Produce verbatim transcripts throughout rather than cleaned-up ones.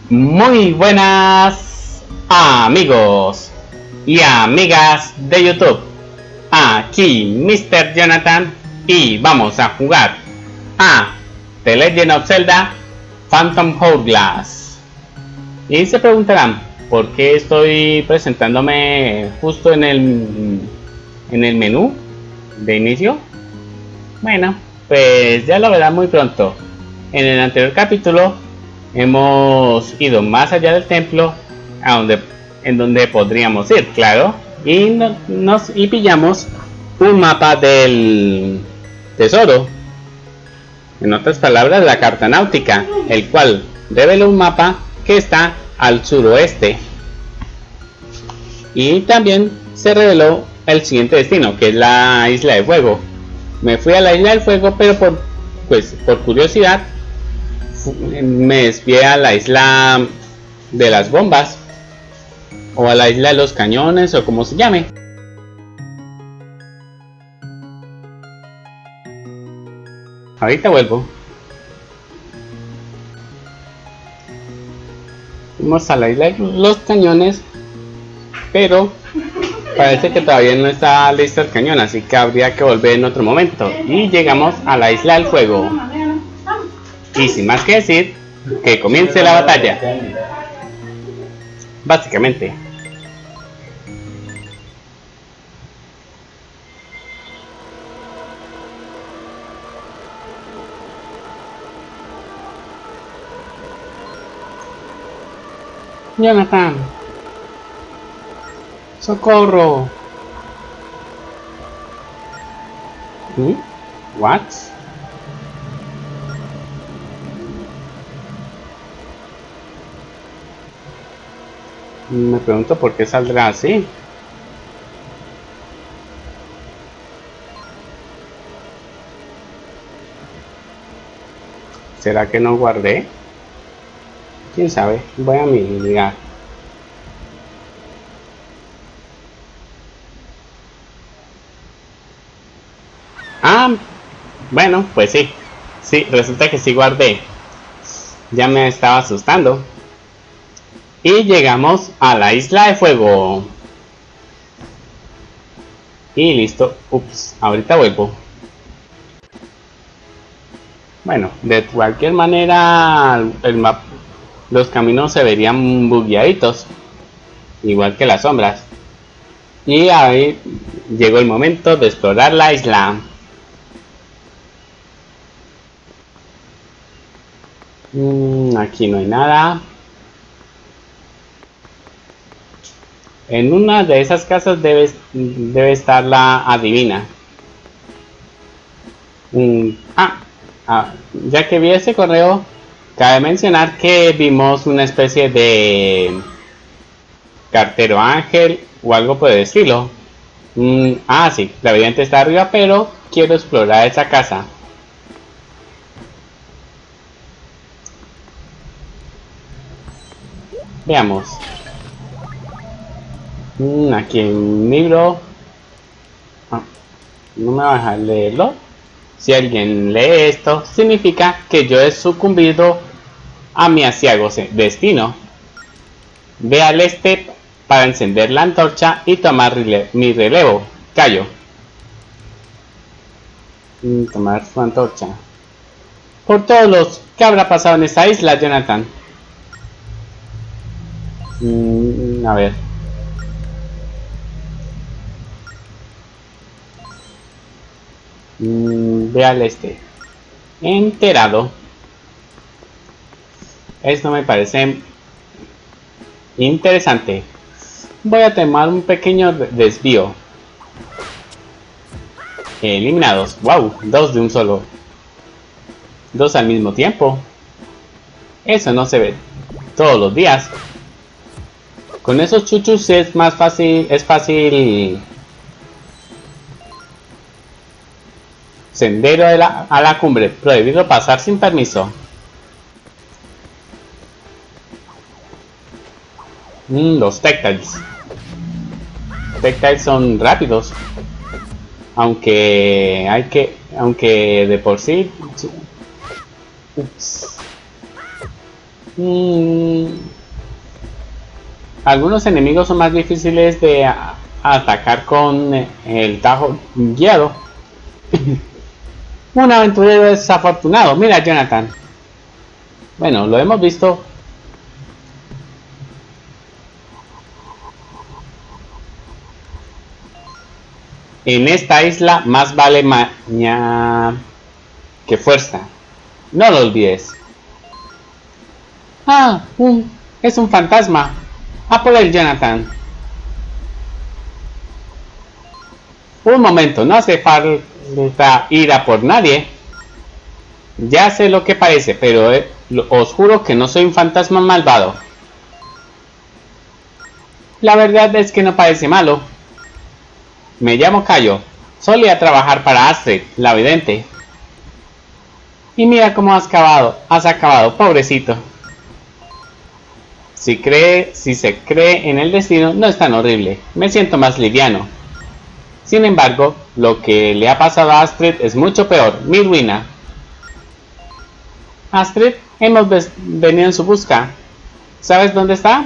Muy buenas amigos y amigas de YouTube. Aquí mister Jonathan y vamos a jugar a The Legend of Zelda Phantom Hourglass. Y se preguntarán por qué estoy presentándome justo en el en el menú de inicio. Bueno, pues ya lo verán muy pronto. En el anterior capítulo hemos ido más allá del templo, a donde, en donde podríamos ir, claro, y no, nos y pillamos un mapa del tesoro. En otras palabras, la carta náutica, el cual revela un mapa que está al suroeste. Y también se reveló el siguiente destino, que es la Isla de Fuego. Me fui a la Isla del Fuego, pero por, pues, por curiosidad me desvié a la Isla de las Bombas, o a la Isla de los Cañones, o como se llame. Ahorita vuelvo. Fuimos a la Isla de los Cañones, pero parece que todavía no está listo el cañón, así que habría que volver en otro momento. Y llegamos a la Isla del Fuego. Y sin más que decir, que comience la batalla. Básicamente. Jonathan. Socorro. ¿Mm? What? Me pregunto por qué saldrá así. ¿Será que no guardé? ¿Quién sabe? Voy a mirar. Ah, bueno, pues sí. Sí, resulta que sí guardé. Ya me estaba asustando. Y llegamos a la Isla de Fuego. Y listo. Ups, ahorita vuelvo. Bueno, de cualquier manera el mapa, los caminos se verían bugueaditos, igual que las sombras. Y ahí llegó el momento de explorar la isla. Mm, aquí no hay nada. En una de esas casas debe, debe estar la adivina. Mm, ah, ah, ya que vi ese correo, cabe mencionar que vimos una especie de cartero ángel o algo por el estilo. Mm, ah, sí, la evidente está arriba, pero quiero explorar esa casa. Veamos. Mm, aquí hay un libro. Ah, no me va a dejar leerlo. Si alguien lee esto, significa que yo he sucumbido a mi aciago destino. Ve al este para encender la antorcha y tomar rele mi relevo. Callo. Mm, tomar su antorcha. Por todos los que habrá pasado en esta isla, Jonathan. Mm, a ver. Mm, ve al este. Enterado. Esto me parece interesante. Voy a tomar un pequeño desvío. Eliminados. Wow, dos de un solo. Dos al mismo tiempo. Eso no se ve todos los días. Con esos chuchus es más fácil. Es fácil. Sendero de la, a la cumbre. Prohibido pasar sin permiso. Mm, los Tectiles. Tectiles son rápidos. Aunque hay que. Aunque de por sí. Ups. Mm, algunos enemigos son más difíciles de a, atacar con el tajo guiado. Un aventurero desafortunado. Mira, Jonathan. Bueno, lo hemos visto. En esta isla más vale maña que fuerza. No lo olvides. Ah, un, es un fantasma. A por él, Jonathan. Un momento, no hace falta ir a por nadie. Ya sé lo que parece, pero eh, os juro que no soy un fantasma malvado. La verdad es que no parece malo. Me llamo Cayo. Solía trabajar para Astrid, la vidente. Y mira cómo has acabado, has acabado, pobrecito. Si cree, si se cree en el destino, no es tan horrible. Me siento más liviano. Sin embargo, lo que le ha pasado a Astrid es mucho peor, mi ruina. Astrid, hemos venido en su busca. ¿Sabes dónde está?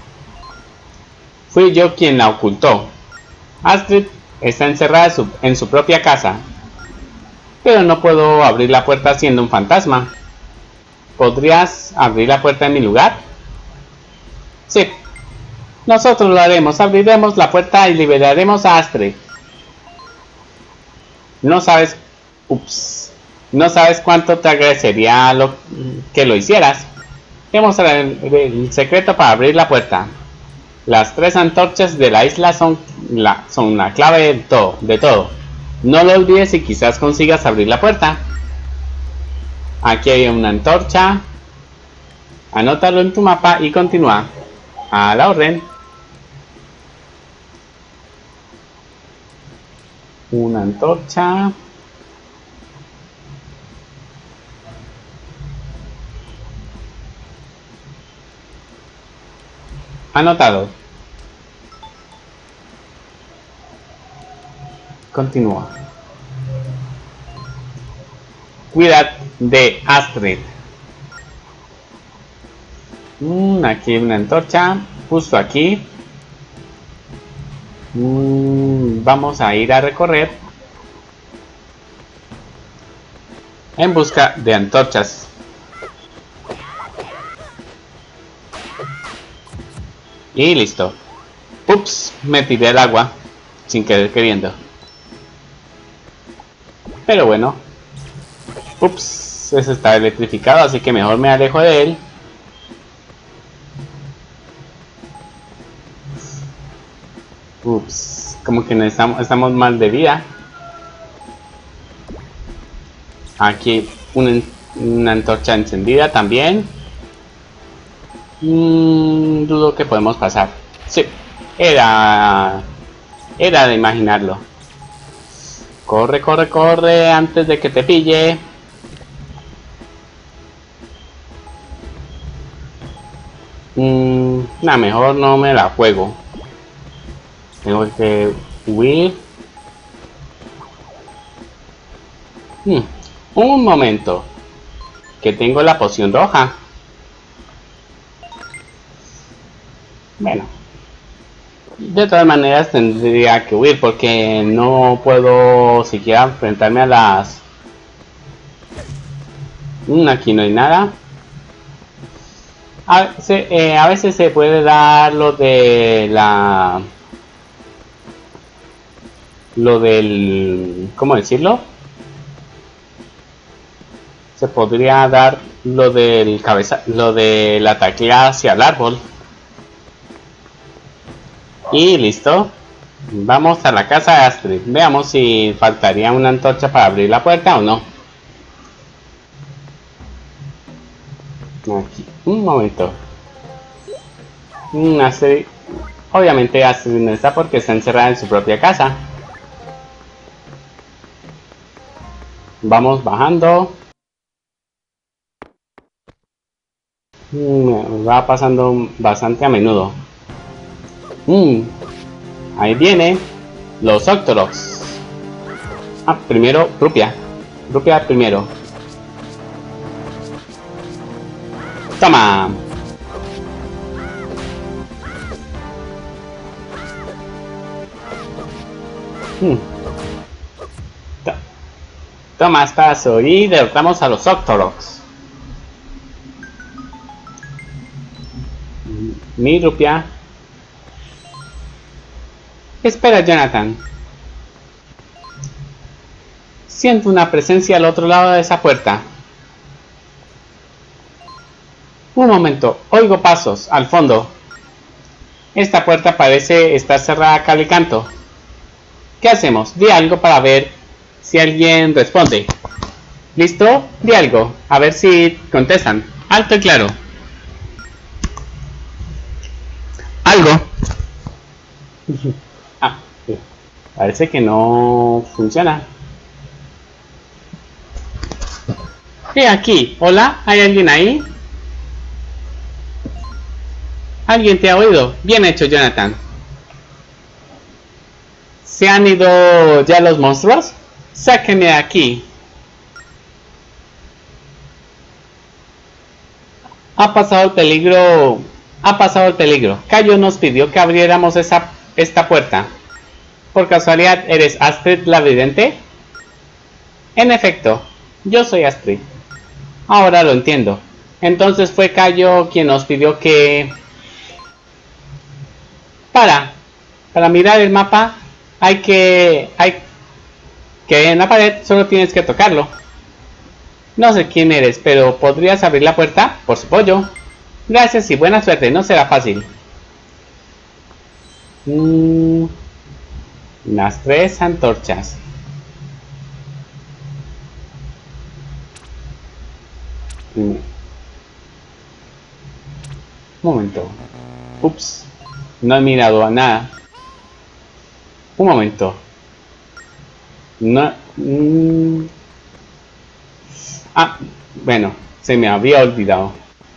Fui yo quien la ocultó. Astrid está encerrada en su, en su propia casa. Pero no puedo abrir la puerta siendo un fantasma. ¿Podrías abrir la puerta en mi lugar? Sí. Nosotros lo haremos. Abriremos la puerta y liberaremos a Astrid. No sabes... Ups. No sabes cuánto te agradecería lo, que lo hicieras. Te mostraré el, el secreto para abrir la puerta. Las tres antorchas de la isla son la, son la clave de todo, de todo. No lo olvides y quizás consigas abrir la puerta. Aquí hay una antorcha. Anótalo en tu mapa y continúa. A la orden. Una antorcha. Anotado. Continúa. Cuidad de Astrid. Mm, aquí hay una antorcha. Justo aquí. Mm, vamos a ir a recorrer. En busca de antorchas. Y listo. Ups, me tiré al agua. Sin querer queriendo. Pero bueno. Ups, ese está electrificado, así que mejor me alejo de él. Ups, como que no estamos, estamos mal de vida. Aquí una, una antorcha encendida también. Mm, dudo que podemos pasar. Sí, era... Era de imaginarlo. Corre, corre, corre antes de que te pille. Mm, nah, mejor no me la juego. Tengo que huir. Hmm, un momento. Que tengo la poción roja. Bueno. De todas maneras tendría que huir porque no puedo siquiera enfrentarme a las... Mm, aquí no hay nada. A, se, eh, a veces se puede dar lo de la... Lo del... ¿Cómo decirlo? Se podría dar lo del cabeza... Lo de la taclea hacia el árbol. Y listo. Vamos a la casa de Astrid. Veamos si faltaría una antorcha para abrir la puerta o no. Aquí. Un momento. Astrid. Obviamente Astrid no está porque está encerrada en su propia casa. Vamos bajando. Me va pasando bastante a menudo. Mm, ahí viene los Octoroks. Ah, primero Rupia. Rupia primero. Toma. Hmm. Toma espacio y derrotamos a los Octoroks. Mi rupia. Espera, Jonathan. Siento una presencia al otro lado de esa puerta. Un momento, oigo pasos al fondo. Esta puerta parece estar cerrada a cal y canto. ¿Qué hacemos? Di algo para ver si alguien responde. ¿Listo? Di algo, a ver si contestan. Alto y claro. Algo. Ah, sí. Parece que no funciona. ¿Qué aquí? ¿Hola? ¿Hay alguien ahí? ¿Alguien te ha oído? Bien hecho, Jonathan. ¿Se han ido ya los monstruos? Sáquenme de aquí. Ha pasado el peligro. Ha pasado el peligro. Cayo nos pidió que abriéramos esa, esta puerta. ¿Por casualidad eres Astrid la vidente? En efecto, yo soy Astrid. Ahora lo entiendo. Entonces fue Cayo quien nos pidió que... Para. Para mirar el mapa hay que... Hay que en la pared solo tienes que tocarlo. No sé quién eres, pero ¿podrías abrir la puerta? Por su pollo. Gracias y buena suerte, no será fácil. Mm, las tres antorchas. Mm. Un momento. Ups. No he mirado a nada. Un momento. No... Mm, ah, bueno, se me había olvidado.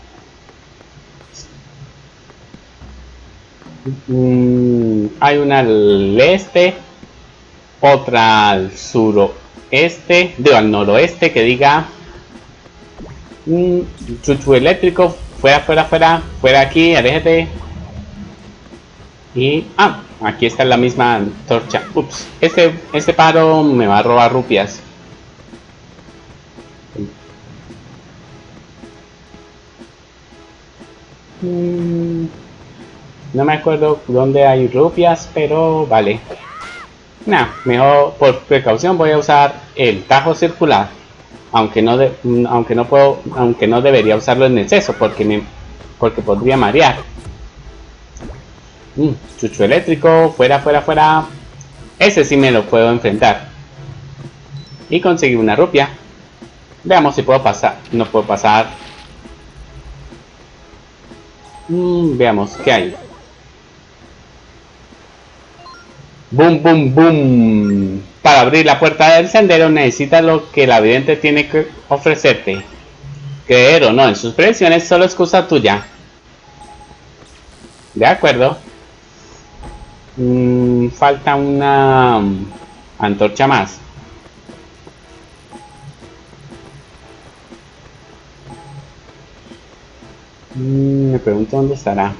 Mm, hay una al este, otra al suroeste, digo al noroeste que diga mm, chuchu eléctrico, fuera, fuera, fuera, fuera aquí, aléjate. Y, ah, aquí está la misma antorcha. Ups, este, este pájaro me va a robar rupias. Mm, no me acuerdo dónde hay rupias, pero vale. Nah, mejor por precaución voy a usar el tajo circular. Aunque no, de, aunque no puedo, aunque no debería usarlo en exceso porque me, porque podría marear. Mm, chucho eléctrico, fuera, fuera, fuera. Ese sí me lo puedo enfrentar. Y conseguir una rupia. Veamos si puedo pasar. No puedo pasar. Mm, veamos qué hay. Boom, boom, boom. Para abrir la puerta del sendero necesitas lo que la vidente tiene que ofrecerte. Creer o no en sus predicciones solo es cosa tuya. De acuerdo. Mm, falta una antorcha más. Mm, me pregunto dónde estará.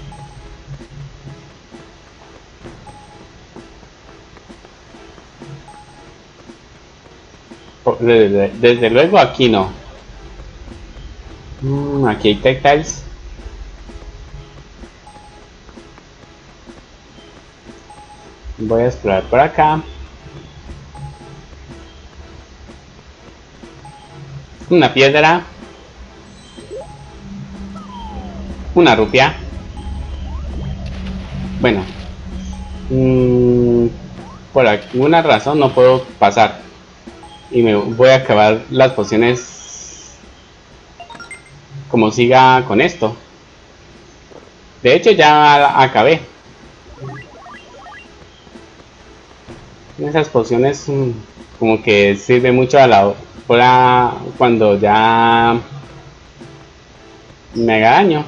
Desde, desde luego aquí no. Mm, aquí hay textiles. Voy a explorar por acá. Una piedra. Una rupia. Bueno. Mmm, por alguna razón no puedo pasar. Y me voy a acabar las pociones como siga con esto. De hecho ya acabé. Esas pociones como que sirve mucho a la hora cuando ya me haga daño.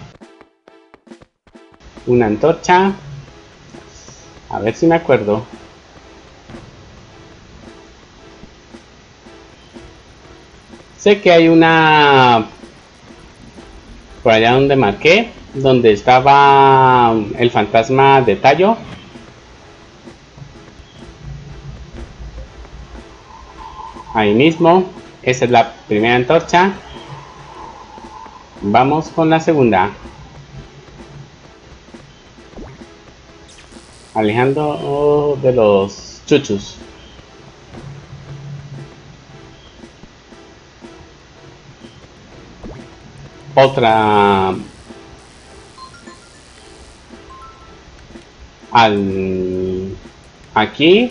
Una antorcha. A ver si me acuerdo. Sé que hay una por allá donde marqué, donde estaba el fantasma de Tallo. Ahí mismo, esa es la primera antorcha. Vamos con la segunda. Alejando de los chuchus. Otra al aquí.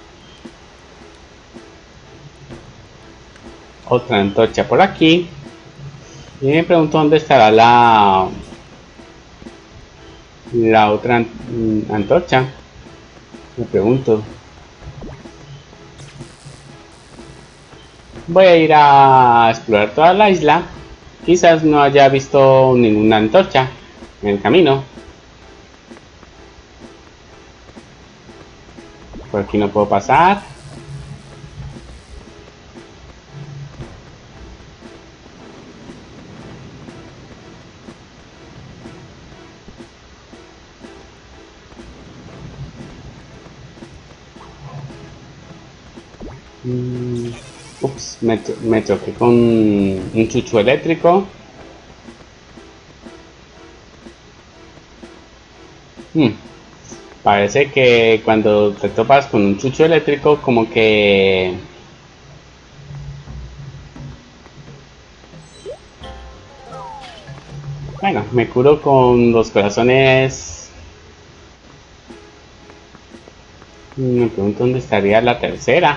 Otra antorcha por aquí. Y me pregunto dónde estará la la otra antorcha. Me pregunto. Voy a ir a explorar toda la isla. Quizás no haya visto ninguna antorcha en el camino. Por aquí no puedo pasar. Mm, ups, me, me choqué con un chucho eléctrico. Hmm. Parece que cuando te topas con un chucho eléctrico, como que bueno, me curo con los corazones. Me pregunto dónde estaría la tercera.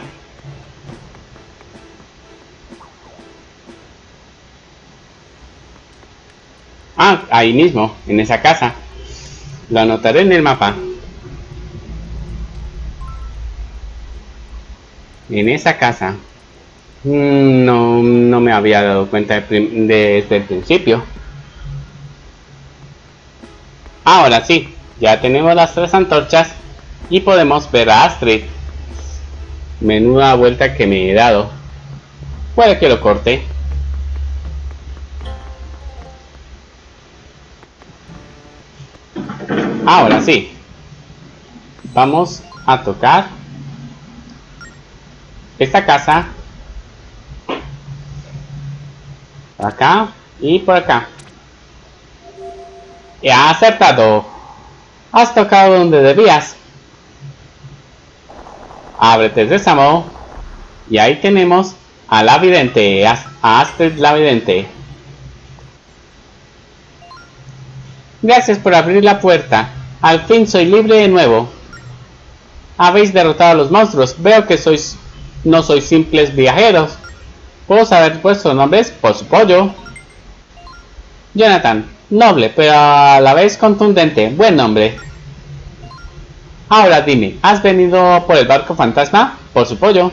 Ah, ahí mismo, en esa casa. Lo anotaré en el mapa. En esa casa. No, no me había dado cuenta de, de, desde el principio. Ahora sí, ya tenemos las tres antorchas y podemos ver a Astrid. Menuda vuelta que me he dado. Puede que lo corte. Ahora sí. Vamos a tocar esta casa. Por acá y por acá. Y ha acertado. Has tocado donde debías. Ábrete, sésamo. Y ahí tenemos a la vidente, a Astrid la vidente. Gracias por abrir la puerta. Al fin soy libre de nuevo. Habéis derrotado a los monstruos. Veo que sois no sois simples viajeros. ¿Puedo saber vuestros nombres? Por su pollo. Jonathan, noble, pero a la vez contundente. Buen nombre. Ahora dime, ¿has venido por el barco fantasma? Por su pollo.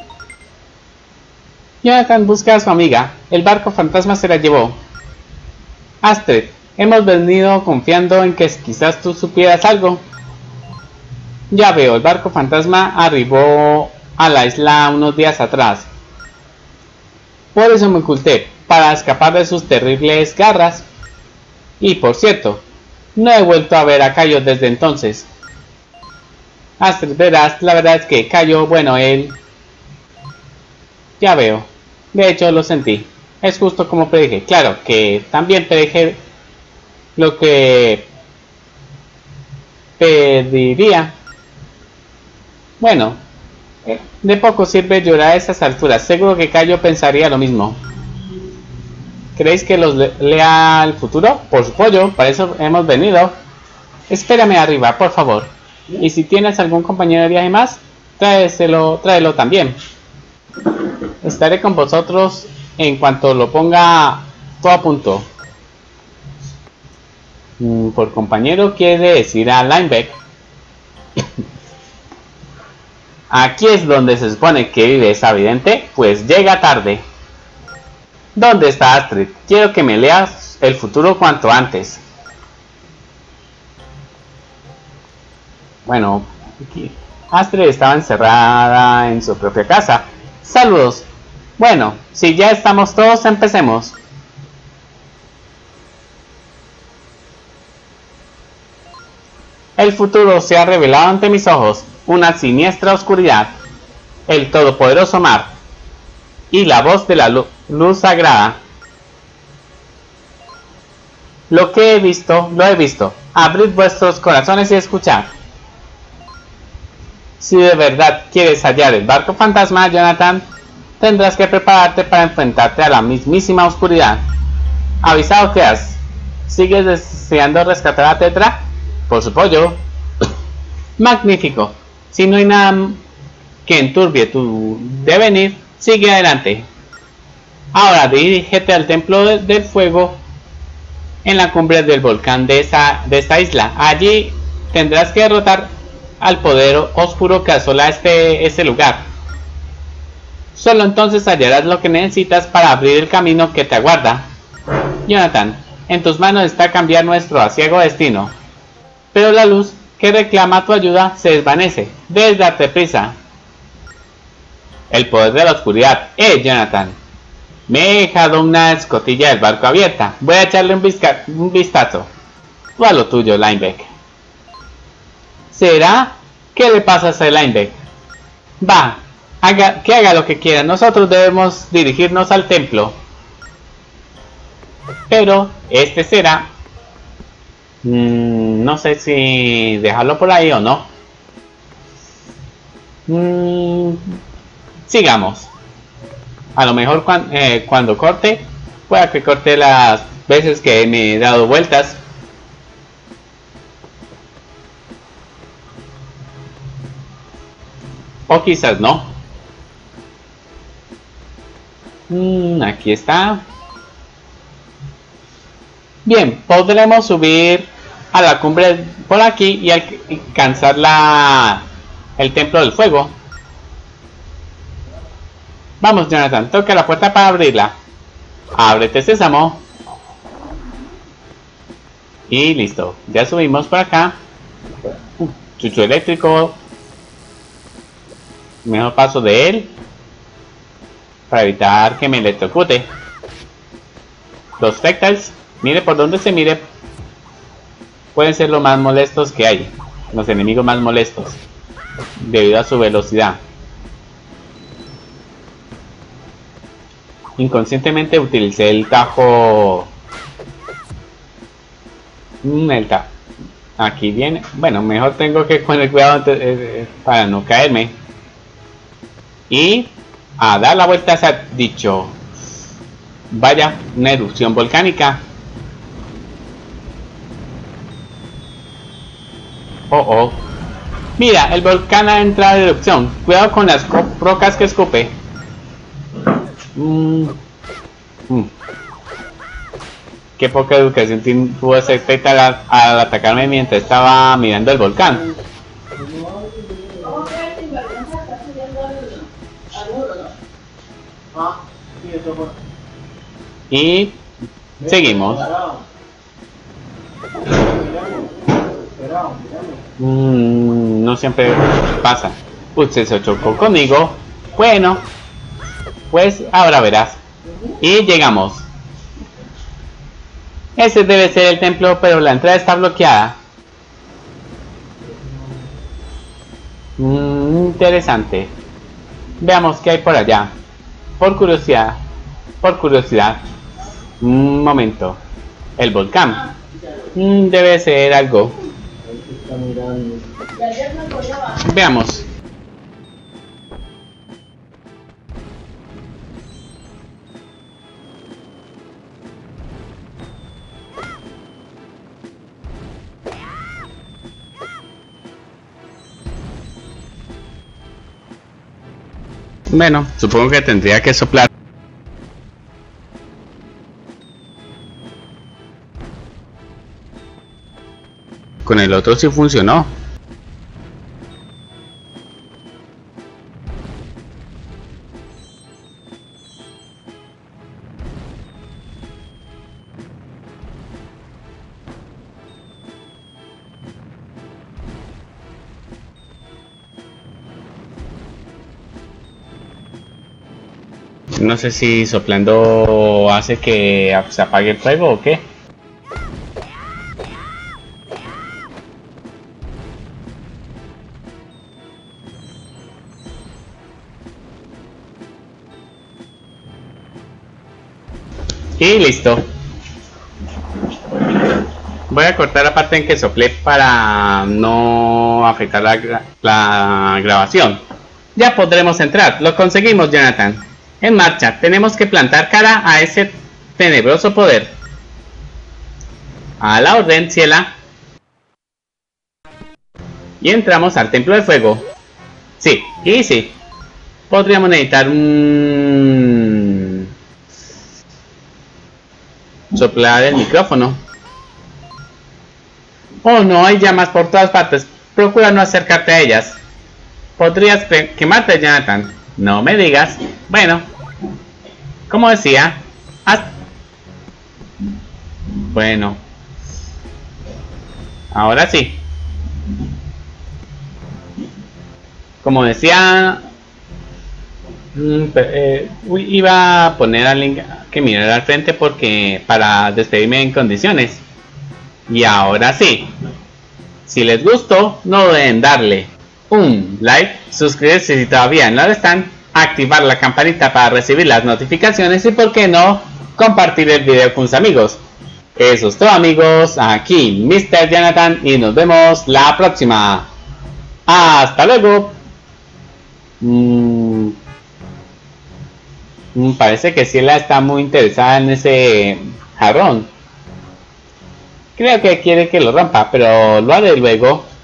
Jonathan busca a su amiga. El barco fantasma se la llevó. Astrid, hemos venido confiando en que quizás tú supieras algo. Ya veo, el barco fantasma arribó a la isla unos días atrás. Por eso me oculté, para escapar de sus terribles garras. Y por cierto, no he vuelto a ver a Cayo desde entonces. Astrid, verás, la verdad es que Cayo, bueno, él... Ya veo. De hecho, lo sentí. Es justo como predije. Claro, que también predije lo que pediría. Bueno, de poco sirve llorar a esas alturas. Seguro que Cayo pensaría lo mismo. ¿Creéis que los le lea el futuro? Por su pollo, para eso hemos venido. Espérame arriba, por favor. Y si tienes algún compañero de viaje más, tráeselo, tráelo también. Estaré con vosotros en cuanto lo ponga todo a punto. Mm, por compañero quiere decir a Lineback. Aquí es donde se supone que vive esa vidente, pues llega tarde. ¿Dónde está Astrid? Quiero que me leas el futuro cuanto antes. Bueno, aquí. Astrid estaba encerrada en su propia casa. Saludos. Bueno, si ya estamos todos, empecemos. El futuro se ha revelado ante mis ojos, una siniestra oscuridad, el todopoderoso mar y la voz de la luz, luz sagrada. Lo que he visto, lo he visto. Abrid vuestros corazones y escuchad. Si de verdad quieres hallar el barco fantasma, Jonathan, tendrás que prepararte para enfrentarte a la mismísima oscuridad. ¿Avisado quedas? ¿Sigues deseando rescatar a Tetra? Por su pollo. Magnífico. Si no hay nada que enturbie tu devenir, sigue adelante. Ahora dirígete al templo de, del fuego en la cumbre del volcán de esta, de esta isla. Allí tendrás que derrotar al poder oscuro que asola este, este lugar. Solo entonces hallarás lo que necesitas para abrir el camino que te aguarda. Jonathan, en tus manos está cambiar nuestro aciago destino. Pero la luz que reclama tu ayuda se desvanece. Debes darte prisa. El poder de la oscuridad. ¡Eh, Jonathan! Me he dejado una escotilla del barco abierta. Voy a echarle un, un vistazo. Tú a lo tuyo, Linebeck. ¿Será? ¿Qué le pasa a ese Linebeck? Va, haga, que haga lo que quiera. Nosotros debemos dirigirnos al templo. Pero este será... Mmm, no sé si dejarlo por ahí o no. Mmm, sigamos. A lo mejor cuan, eh, cuando corte, pueda que corte las veces que me he dado vueltas. O quizás no. Mm, aquí está. Bien, podremos subir a la cumbre por aquí y alcanzar la, el templo del fuego. Vamos, Jonathan, toca la puerta para abrirla. Ábrete, sésamo. Y listo, ya subimos por acá. Uh, chucho eléctrico. Mejor paso de él para evitar que me electrocute. Los Spectals, mire por donde se mire, pueden ser los más molestos que hay. Los enemigos más molestos debido a su velocidad. Inconscientemente utilicé el tajo. Mm, el tajo. Aquí viene. Bueno, mejor tengo que poner cuidado eh, para no caerme. Y a dar la vuelta se ha dicho. Vaya, una erupción volcánica. Oh, oh. Mira, el volcán ha entrado en erupción. Cuidado con las rocas que escupe. Mm. Mm. Qué poca educación tuvo ese Spectre al, al atacarme mientras estaba mirando el volcán. Y seguimos. Mm, no siempre pasa. Usted se chocó conmigo. Bueno, pues ahora verás. Y llegamos. Ese debe ser el templo, pero la entrada está bloqueada. Mm, interesante. Veamos qué hay por allá. Por curiosidad. Por curiosidad. Un momento. El volcán. Mm, debe ser algo. Veamos. Bueno, supongo que tendría que soplar. Con el otro sí funcionó. No sé si soplando hace que se apague el fuego o qué. Y listo. Voy a cortar la parte en que soplé para no afectar la, la grabación. Ya podremos entrar. Lo conseguimos, Jonathan. En marcha. Tenemos que plantar cara a ese tenebroso poder. A la orden, Ciela. Y entramos al templo de fuego. Sí, y sí. Podríamos necesitar un... soplar el micrófono. Oh no, hay llamas por todas partes. Procura no acercarte a ellas. Podrías quemarte, Jonathan. No me digas. Bueno, como decía, haz... Bueno, ahora sí. Como decía, eh, iba a poner al link que mirar al frente porque para despedirme en condiciones. Y ahora sí, si les gustó, no deben darle un like, suscribirse si todavía no lo están, activar la campanita para recibir las notificaciones y por qué no, compartir el video con sus amigos. Eso es todo, amigos, aquí mister Jonathan y nos vemos la próxima. Hasta luego. Mm, parece que Ciela está muy interesada en ese jarrón. Creo que quiere que lo rompa, pero lo haré luego.